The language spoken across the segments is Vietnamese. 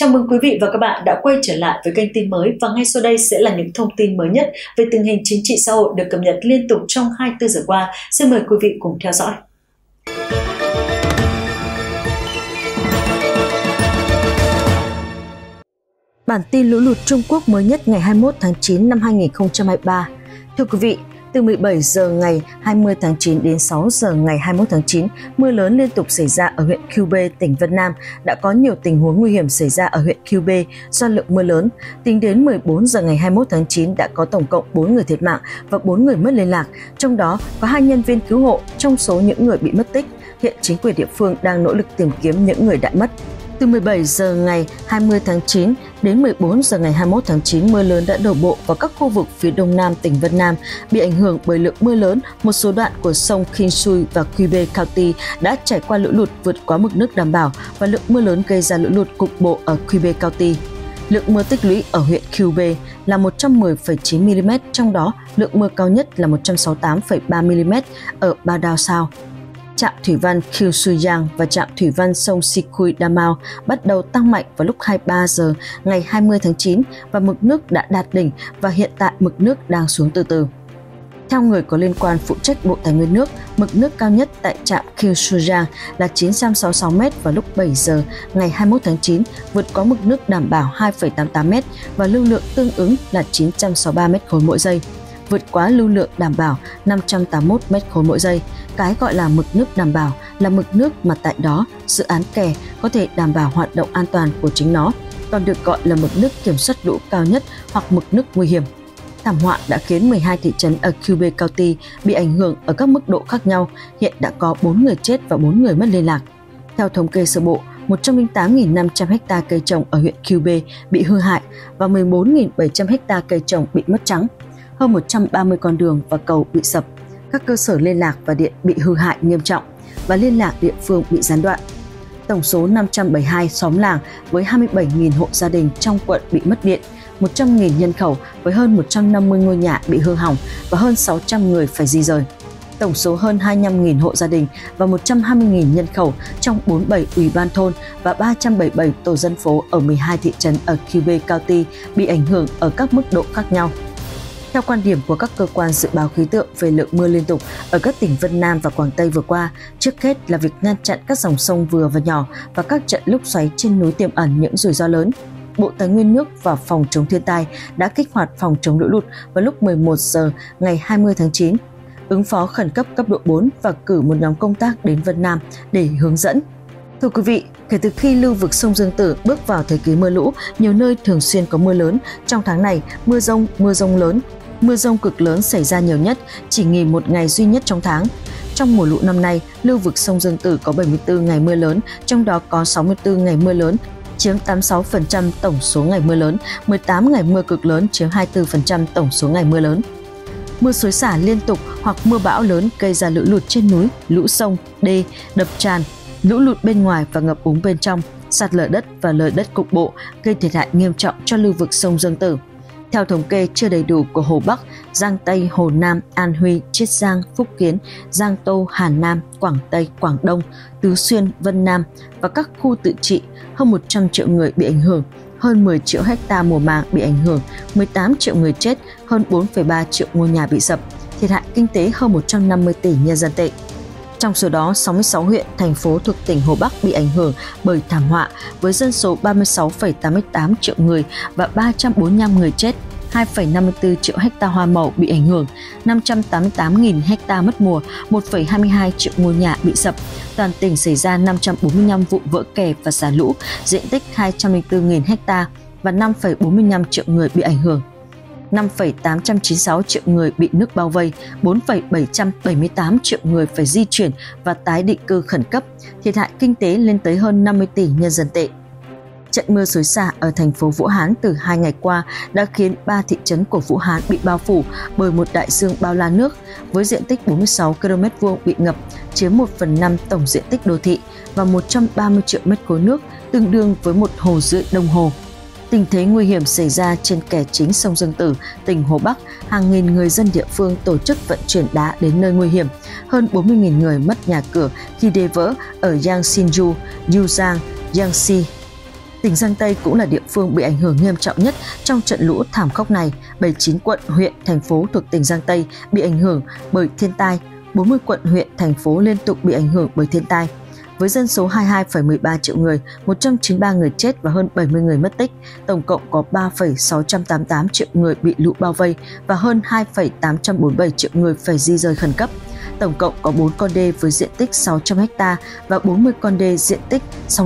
Chào mừng quý vị và các bạn đã quay trở lại với kênh tin mới, và ngay sau đây sẽ là những thông tin mới nhất về tình hình chính trị xã hội được cập nhật liên tục trong 24 giờ qua. Xin mời quý vị cùng theo dõi. Bản tin lũ lụt Trung Quốc mới nhất ngày 21 tháng 9 năm 2023. Thưa quý vị, từ 17 giờ ngày 20 tháng 9 đến 6 giờ ngày 21 tháng 9, mưa lớn liên tục xảy ra ở huyện Cư Bê, tỉnh Vân Nam. Đã có nhiều tình huống nguy hiểm xảy ra ở huyện Cư Bê do lượng mưa lớn. Tính đến 14 giờ ngày 21 tháng 9 đã có tổng cộng 4 người thiệt mạng và 4 người mất liên lạc, trong đó có 2 nhân viên cứu hộ trong số những người bị mất tích. Hiện chính quyền địa phương đang nỗ lực tìm kiếm những người đã mất. Từ 17 giờ ngày 20 tháng 9 đến 14 giờ ngày 21 tháng 9, mưa lớn đã đổ bộ vào các khu vực phía đông nam tỉnh Vân Nam. Bị ảnh hưởng bởi lượng mưa lớn, một số đoạn của sông Kinsui và Cư Bê County đã trải qua lũ lụt vượt quá mực nước đảm bảo, và lượng mưa lớn gây ra lũ lụt cục bộ ở Cư Bê County. Lượng mưa tích lũy ở huyện Cư Bê là 110,9 mm, trong đó lượng mưa cao nhất là 168,3 mm ở Ba Đao Sao. Trạm thủy văn Kieu Suyang và trạm thủy văn sông Sikui Damao bắt đầu tăng mạnh vào lúc 23 giờ ngày 20 tháng 9 và mực nước đã đạt đỉnh, và hiện tại mực nước đang xuống từ từ. Theo người có liên quan phụ trách Bộ Tài nguyên nước, mực nước cao nhất tại trạm Kieu Suyang là 966 m vào lúc 7 giờ ngày 21 tháng 9, vượt quá mực nước đảm bảo 2,88 m và lưu lượng tương ứng là 963 m3 mỗi giây. Vượt quá lưu lượng đảm bảo 581 m3 mỗi giây. Cái gọi là mực nước đảm bảo là mực nước mà tại đó dự án kè có thể đảm bảo hoạt động an toàn của chính nó, còn được gọi là mực nước kiểm soát lũ cao nhất hoặc mực nước nguy hiểm. Thảm họa đã khiến 12 thị trấn ở Cư Bê County bị ảnh hưởng ở các mức độ khác nhau. Hiện đã có 4 người chết và 4 người mất liên lạc. Theo thống kê sơ bộ, 108.500 ha cây trồng ở huyện Cư Bê bị hư hại và 14.700 ha cây trồng bị mất trắng. Hơn 130 con đường và cầu bị sập, các cơ sở liên lạc và điện bị hư hại nghiêm trọng và liên lạc địa phương bị gián đoạn. Tổng số 572 xóm làng với 27.000 hộ gia đình trong quận bị mất điện, 100.000 nhân khẩu với hơn 150 ngôi nhà bị hư hỏng và hơn 600 người phải di rời. Tổng số hơn 25.000 hộ gia đình và 120.000 nhân khẩu trong 47 ủy ban thôn và 377 tổ dân phố ở 12 thị trấn ở Cư Bê County bị ảnh hưởng ở các mức độ khác nhau. Theo quan điểm của các cơ quan dự báo khí tượng về lượng mưa liên tục ở các tỉnh Vân Nam và Quảng Tây vừa qua, trước hết là việc ngăn chặn các dòng sông vừa và nhỏ và các trận lốc xoáy trên núi tiềm ẩn những rủi ro lớn. Bộ Tài nguyên nước và Phòng chống thiên tai đã kích hoạt phòng chống lũ lụt vào lúc 11 giờ ngày 20 tháng 9, ứng phó khẩn cấp cấp độ 4 và cử một nhóm công tác đến Vân Nam để hướng dẫn. Thưa quý vị, kể từ khi lưu vực sông Dương Tử bước vào thời kỳ mưa lũ, nhiều nơi thường xuyên có mưa lớn. Trong tháng này, mưa rông lớn, mưa rông cực lớn xảy ra nhiều nhất, chỉ nghỉ một ngày duy nhất trong tháng. Trong mùa lũ năm nay, lưu vực sông Dương Tử có 74 ngày mưa lớn, trong đó có 64 ngày mưa lớn, chiếm 86% tổng số ngày mưa lớn, 18 ngày mưa cực lớn chiếm 24% tổng số ngày mưa lớn. Mưa xối xả liên tục hoặc mưa bão lớn gây ra lũ lụt trên núi, lũ sông, đê, đập tràn, lũ lụt bên ngoài và ngập úng bên trong, sạt lở đất và lở đất cục bộ gây thiệt hại nghiêm trọng cho lưu vực sông Dương Tử. Theo thống kê chưa đầy đủ của Hồ Bắc, Giang Tây, Hồ Nam, An Huy, Chiết Giang, Phúc Kiến, Giang Tô, Hà Nam, Quảng Tây, Quảng Đông, Tứ Xuyên, Vân Nam và các khu tự trị, hơn 100 triệu người bị ảnh hưởng, hơn 10 triệu ha mùa màng bị ảnh hưởng, 18 triệu người chết, hơn 4,3 triệu ngôi nhà bị sập, thiệt hại kinh tế hơn 150 tỷ nhân dân tệ. Trong số đó, 66 huyện, thành phố thuộc tỉnh Hồ Bắc bị ảnh hưởng bởi thảm họa với dân số 36,88 triệu người và 345 người chết, 2,54 triệu ha hoa màu bị ảnh hưởng, 588.000 ha mất mùa, 1,22 triệu ngôi nhà bị sập. Toàn tỉnh xảy ra 545 vụ vỡ kè và xả lũ, diện tích 204.000 ha và 5,45 triệu người bị ảnh hưởng. 5,896 triệu người bị nước bao vây, 4,778 triệu người phải di chuyển và tái định cư khẩn cấp, thiệt hại kinh tế lên tới hơn 50 tỷ nhân dân tệ. Trận mưa xối xả ở thành phố Vũ Hán từ 2 ngày qua đã khiến 3 thị trấn của Vũ Hán bị bao phủ bởi một đại dương bao la nước với diện tích 46 km² bị ngập, chiếm 1/5 tổng diện tích đô thị và 130 triệu m3 nước, tương đương với 1,5 hồ Đông Hồ. Tình thế nguy hiểm xảy ra trên kè chính sông Dương Tử, tỉnh Hồ Bắc, hàng nghìn người dân địa phương tổ chức vận chuyển đá đến nơi nguy hiểm. Hơn 40.000 người mất nhà cửa khi đê vỡ ở Yangsinju, Yuzhang, Jiangxi. Tỉnh Giang Tây cũng là địa phương bị ảnh hưởng nghiêm trọng nhất trong trận lũ thảm khốc này. 79 quận, huyện, thành phố thuộc tỉnh Giang Tây bị ảnh hưởng bởi thiên tai, 40 quận, huyện, thành phố liên tục bị ảnh hưởng bởi thiên tai. Với dân số 22,13 triệu người, 193 người chết và hơn 70 người mất tích, tổng cộng có 3,688 triệu người bị lũ bao vây và hơn 2,847 triệu người phải di rời khẩn cấp. Tổng cộng có 4 con đê với diện tích 600 ha và 40 con đê diện tích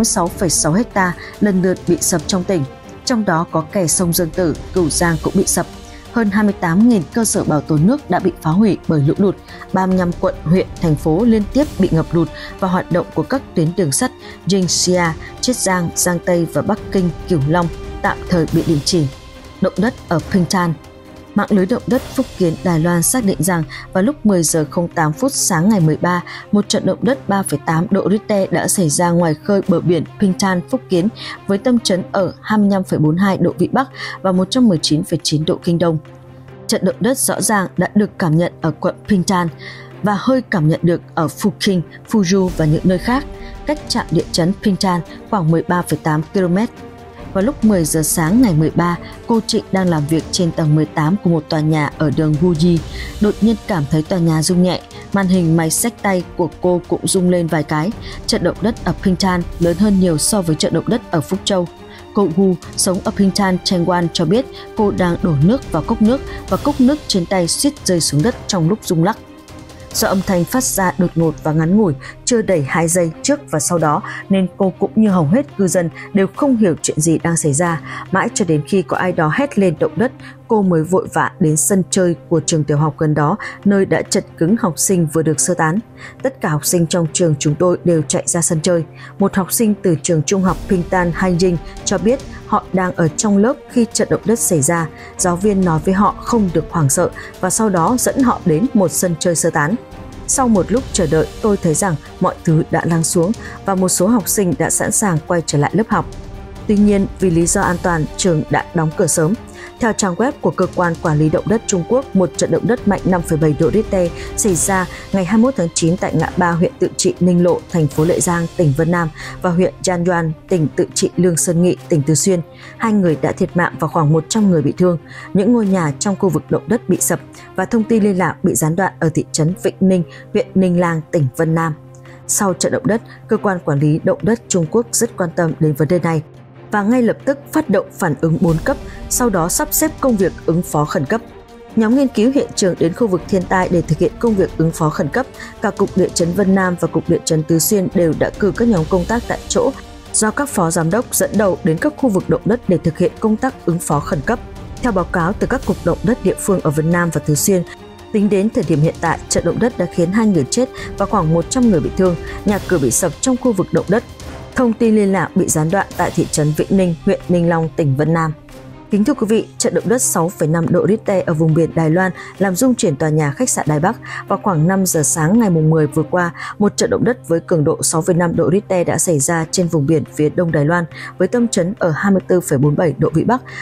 66,6 ha lần lượt bị sập trong tỉnh. Trong đó có kè sông Dương Tử, Cửu Giang cũng bị sập. Hơn 28.000 cơ sở bảo tồn nước đã bị phá hủy bởi lũ lụt, 35 quận, huyện, thành phố liên tiếp bị ngập lụt và hoạt động của các tuyến đường sắt Jinxia, Chiết Giang, Giang Tây và Bắc Kinh, Cửu Long tạm thời bị đình chỉ. Động đất ở Pingtan. Mạng lưới động đất Phúc Kiến Đài Loan xác định rằng vào lúc 10 giờ 08 phút sáng ngày 13, một trận động đất 3,8 độ Richter đã xảy ra ngoài khơi bờ biển Pingtan, Phúc Kiến với tâm chấn ở 25,42 độ Vĩ Bắc và 119,9 độ Kinh Đông. Trận động đất rõ ràng đã được cảm nhận ở quận Pingtan và hơi cảm nhận được ở Fuqing, Fuzhou và những nơi khác, cách trạm địa chấn Pingtan khoảng 13,8 km. Vào lúc 10 giờ sáng ngày 13, cô Trịnh đang làm việc trên tầng 18 của một tòa nhà ở đường Guji. Đột nhiên cảm thấy tòa nhà rung nhẹ, màn hình máy xách tay của cô cũng rung lên vài cái. Trận động đất ở Pingtan lớn hơn nhiều so với trận động đất ở Phúc Châu. Cô Gu sống ở Pingtan, Chengwan cho biết cô đang đổ nước vào cốc nước và cốc nước trên tay suýt rơi xuống đất trong lúc rung lắc. Do âm thanh phát ra đột ngột và ngắn ngủi, chưa đầy 2 giây trước và sau đó nên cô cũng như hầu hết cư dân đều không hiểu chuyện gì đang xảy ra. Mãi cho đến khi có ai đó hét lên động đất, cô mới vội vã đến sân chơi của trường tiểu học gần đó, nơi đã chật cứng học sinh vừa được sơ tán. Tất cả học sinh trong trường chúng tôi đều chạy ra sân chơi. Một học sinh từ trường trung học Pingtan Haiying cho biết họ đang ở trong lớp khi trận động đất xảy ra. Giáo viên nói với họ không được hoảng sợ và sau đó dẫn họ đến một sân chơi sơ tán. Sau một lúc chờ đợi, tôi thấy rằng mọi thứ đã lắng xuống và một số học sinh đã sẵn sàng quay trở lại lớp học. Tuy nhiên, vì lý do an toàn, trường đã đóng cửa sớm. Theo trang web của Cơ quan Quản lý Động đất Trung Quốc, một trận động đất mạnh 5,7 độ Richter xảy ra ngày 21 tháng 9 tại ngã ba huyện Tự Trị Ninh Lộ, thành phố Lệ Giang, tỉnh Vân Nam và huyện Jianyuan, tỉnh Tự Trị Lương Sơn Nghị, tỉnh Từ Xuyên. 2 người đã thiệt mạng và khoảng 100 người bị thương. Những ngôi nhà trong khu vực động đất bị sập và thông tin liên lạc bị gián đoạn ở thị trấn Vĩnh Ninh, huyện Ninh Lang, tỉnh Vân Nam. Sau trận động đất, Cơ quan Quản lý Động đất Trung Quốc rất quan tâm đến vấn đề này và ngay lập tức phát động phản ứng 4 cấp, sau đó sắp xếp công việc ứng phó khẩn cấp. Nhóm nghiên cứu hiện trường đến khu vực thiên tai để thực hiện công việc ứng phó khẩn cấp. Cả Cục Địa chấn Vân Nam và Cục Địa chấn Tứ Xuyên đều đã cử các nhóm công tác tại chỗ do các phó giám đốc dẫn đầu đến các khu vực động đất để thực hiện công tác ứng phó khẩn cấp. Theo báo cáo từ các cục động đất địa phương ở Vân Nam và Tứ Xuyên, tính đến thời điểm hiện tại, trận động đất đã khiến 2 người chết và khoảng 100 người bị thương, nhà cửa bị sập trong khu vực động đất. Thông tin liên lạc bị gián đoạn tại thị trấn Vĩnh Ninh, huyện Ninh Long, tỉnh Vân Nam. Kính thưa quý vị, trận động đất 6,5 độ Richter ở vùng biển Đài Loan làm rung chuyển tòa nhà khách sạn Đài Bắc. Vào khoảng 5 giờ sáng ngày 10 vừa qua, một trận động đất với cường độ 6,5 độ Richter đã xảy ra trên vùng biển phía đông Đài Loan với tâm chấn ở 24,47 độ Vĩ Bắc,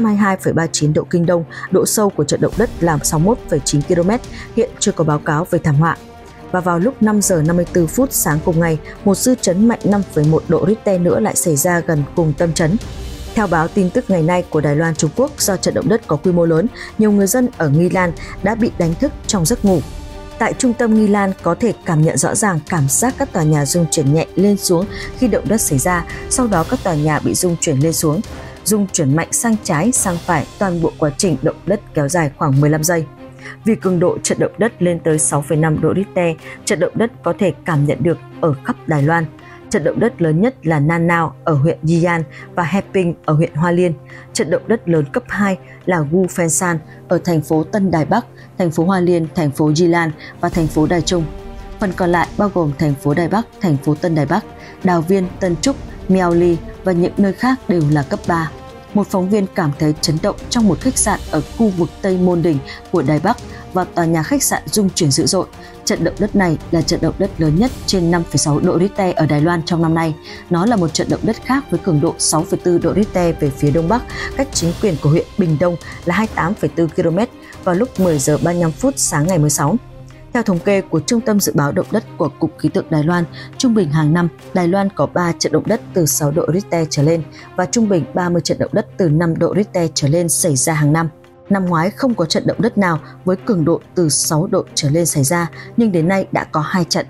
122,39 độ Kinh Đông. Độ sâu của trận động đất là 61,9 km, hiện chưa có báo cáo về thảm họa. Và vào lúc 5 giờ 54 phút sáng cùng ngày, một dư chấn mạnh 5,1 độ Richter nữa lại xảy ra gần cùng tâm chấn. Theo báo tin tức ngày nay của Đài Loan Trung Quốc, do trận động đất có quy mô lớn, nhiều người dân ở Nghi Lan đã bị đánh thức trong giấc ngủ. Tại trung tâm Nghi Lan có thể cảm nhận rõ ràng cảm giác các tòa nhà rung chuyển nhẹ lên xuống khi động đất xảy ra, sau đó các tòa nhà bị rung chuyển lên xuống. Rung chuyển mạnh sang trái, sang phải, toàn bộ quá trình động đất kéo dài khoảng 15 giây. Vì cường độ trận động đất lên tới 6,5 độ Richter, trận động đất có thể cảm nhận được ở khắp Đài Loan. Trận động đất lớn nhất là Nan Nao ở huyện Yian và Heping ở huyện Hoa Liên. Trận động đất lớn cấp 2 là Gu Fensan ở thành phố Tân Đài Bắc, thành phố Hoa Liên, thành phố Yilan và thành phố Đài Trung. Phần còn lại bao gồm thành phố Đài Bắc, thành phố Tân Đài Bắc, Đào Viên, Tân Trúc, Miaoli và những nơi khác đều là cấp 3. Một phóng viên cảm thấy chấn động trong một khách sạn ở khu vực Tây Môn Đình của Đài Bắc và tòa nhà khách sạn rung chuyển dữ dội. Trận động đất này là trận động đất lớn nhất trên 5,6 độ Richter ở Đài Loan trong năm nay. Nó là một trận động đất khác với cường độ 6,4 độ Richter về phía đông bắc, cách chính quyền của huyện Bình Đông là 28,4 km vào lúc 10 giờ 35 phút sáng ngày 16. Theo thống kê của Trung tâm Dự báo Động đất của Cục Khí tượng Đài Loan, trung bình hàng năm, Đài Loan có 3 trận động đất từ 6 độ Richter trở lên và trung bình 30 trận động đất từ 5 độ Richter trở lên xảy ra hàng năm. Năm ngoái không có trận động đất nào với cường độ từ 6 độ trở lên xảy ra, nhưng đến nay đã có 2 trận.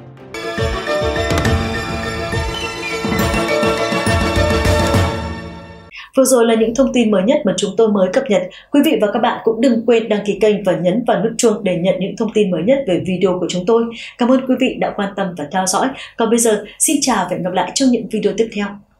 Vừa rồi là những thông tin mới nhất mà chúng tôi mới cập nhật. Quý vị và các bạn cũng đừng quên đăng ký kênh và nhấn vào nút chuông để nhận những thông tin mới nhất về video của chúng tôi. Cảm ơn quý vị đã quan tâm và theo dõi. Còn bây giờ, xin chào và hẹn gặp lại trong những video tiếp theo.